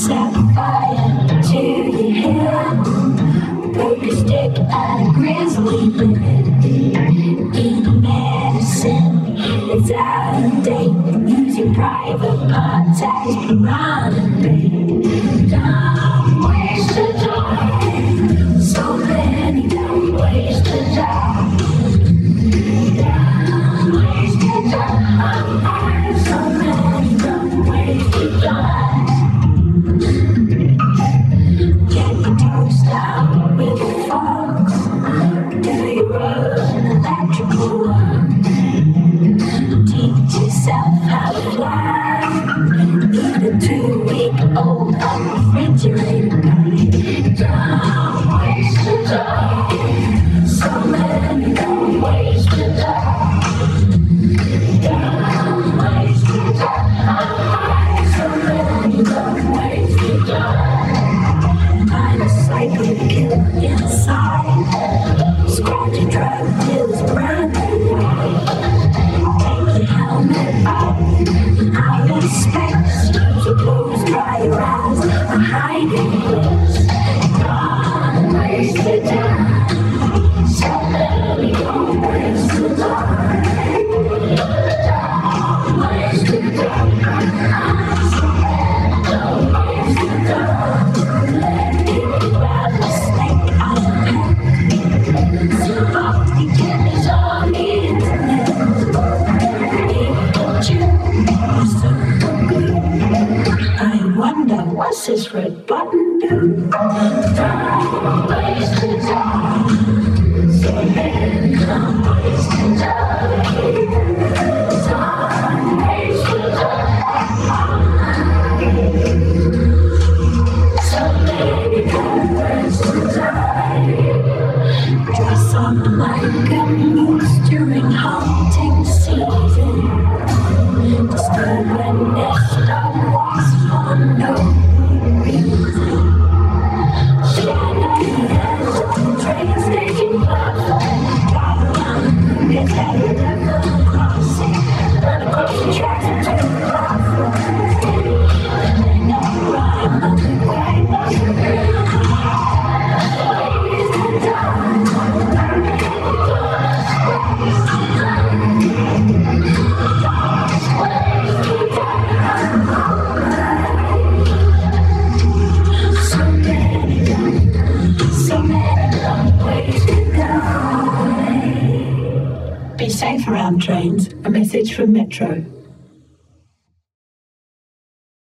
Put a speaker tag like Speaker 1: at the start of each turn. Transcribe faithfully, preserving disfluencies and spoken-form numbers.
Speaker 1: Set fire to your hair, poke a stick at a grizzly bear. Eat medicine, it's out of date. Use your private parts as piranha bait. Don't waste your time. So many don't waste your time. Don't waste your time. So many don't waste your time. Get your toast out with a fox. Do you run electrical one? Teach yourself how to fly. Eat a two-week-old refrigerator guy. Don't waste your time. So many don't waste your time. Don't waste your time. So many don't waste your time. Find a psycho killer inside. Scratch a drug dealer's brand new ride. Take your helmet off in outer space. So close, dry your eyes, a hiding place. Don't waste your time. So many don't waste your time. Don't waste your time. So many don't waste your time. If you grab a snake out of pen, zip up the kidneys on the internet. If you are so good, I wonder what's this red button do? Don't waste your time. So many don't waste your time. Don't waste your time. So many don't waste your time. Dress up like a moose during hunting season. Disturb a nest of wasps for no reason. Shadowy as a train station platform. Drive around the head of the crossing. Run across the tracks and take the platform. And then I rhyme on the quiet bus. Waste the time. Waste the time. So many don't, so many don't waste your time. Be safe around trains. A message from Metro.